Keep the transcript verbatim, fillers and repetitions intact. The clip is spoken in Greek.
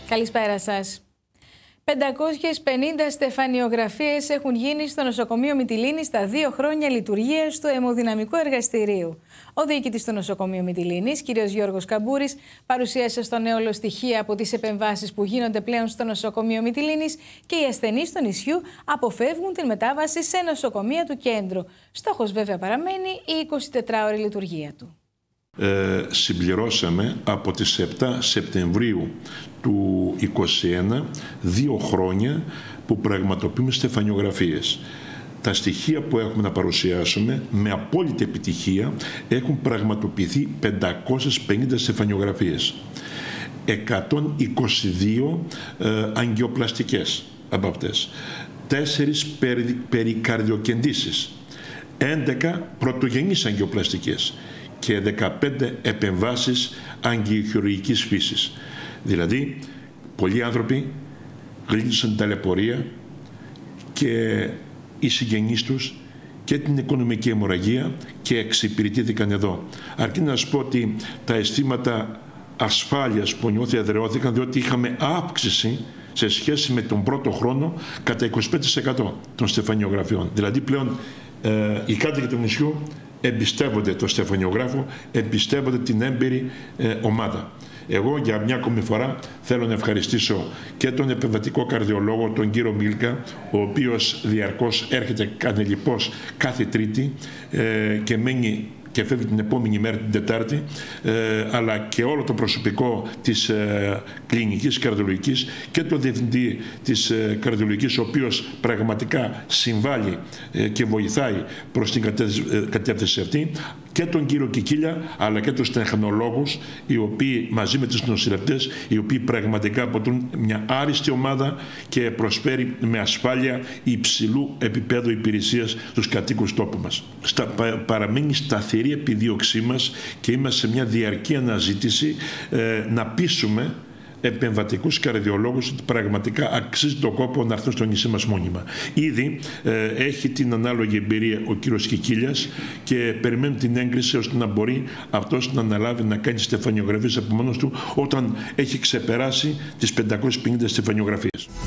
Καλησπέρα σας. πεντακόσιες πενήντα στεφανιογραφίες έχουν γίνει στο νοσοκομείο Μυτιλήνης στα δύο χρόνια λειτουργίας του αιμοδυναμικού εργαστηρίου. Ο διοικητής του νοσοκομείου Μυτιλήνης, κ. Γιώργος Καμπούρης, παρουσίασε στο νέολο στοιχεία από τις επεμβάσεις που γίνονται πλέον στο νοσοκομείο Μυτιλήνης και οι ασθενείς του νησιού αποφεύγουν την μετάβαση σε νοσοκομεία του κέντρου. Στόχος βέβαια παραμένει η εικοσιτετράωρη λειτουργία του. Ε, συμπληρώσαμε από τις επτά Σεπτεμβρίου του είκοσι ένα δύο χρόνια που πραγματοποιούμε στεφανιογραφίες. Τα στοιχεία που έχουμε να παρουσιάσουμε με απόλυτη επιτυχία έχουν πραγματοποιηθεί πεντακόσιες πενήντα στεφανιογραφίες, εκατόν είκοσι δύο ε, αγγιοπλαστικές από αυτές, τέσσερις περι, περικαρδιοκεντήσεις, έντεκα πρωτογενείς αγγιοπλαστικές και δεκαπέντε επεμβάσεις αγγιοχειρουργικής φύσης. Δηλαδή, πολλοί άνθρωποι γλίτωσαν ταλαιπωρία και οι συγγενείς τους και την οικονομική αιμορραγία και εξυπηρετήθηκαν εδώ. Αρκεί να σας πω ότι τα αισθήματα ασφάλειας που νιώθει εδραιώθηκαν, διότι είχαμε αύξηση σε σχέση με τον πρώτο χρόνο κατά είκοσι πέντε τοις εκατό των στεφανιογραφιών. Δηλαδή πλέον ε, οι κάτοικοι του νησιού εμπιστεύονται το στεφανιογράφο, εμπιστεύονται την έμπειρη ε, ομάδα. Εγώ για μια ακόμη φορά θέλω να ευχαριστήσω και τον επεμβατικό καρδιολόγο, τον κύριο Μίλκα, ο οποίος διαρκώς έρχεται κανελιπώς κάθε Τρίτη ε, και μένει και φεύγει την επόμενη μέρα, την Τετάρτη, ε, αλλά και όλο το προσωπικό της ε, κλινικής καρδιολογικής και το διευθυντή της ε, καρδιολογικής, ο οποίος πραγματικά συμβάλλει ε, και βοηθάει προς την κατεύθυνση αυτή, και τον κύριο Κικίλια, αλλά και τους τεχνολόγους, οι οποίοι μαζί με τους νοσηλευτές, οι οποίοι πραγματικά αποτελούν μια άριστη ομάδα και προσφέρει με ασφάλεια υψηλού επίπεδου υπηρεσίας στους κατοίκους τόπου μας. Στα, πα, παραμένει σταθερή επιδίωξή μας και είμαστε σε μια διαρκή αναζήτηση ε, να πείσουμε επεμβατικούς καρδιολόγους ότι πραγματικά αξίζει τον κόπο να έρθουν στο νησί μας μόνιμα. Ήδη ε, έχει την ανάλογη εμπειρία ο κύριος Κικίλιας και περιμένουμε την έγκριση ώστε να μπορεί αυτός να αναλάβει να κάνει στεφανιογραφίες από μόνος του όταν έχει ξεπεράσει τις πεντακόσιες πενήντα στεφανιογραφίες.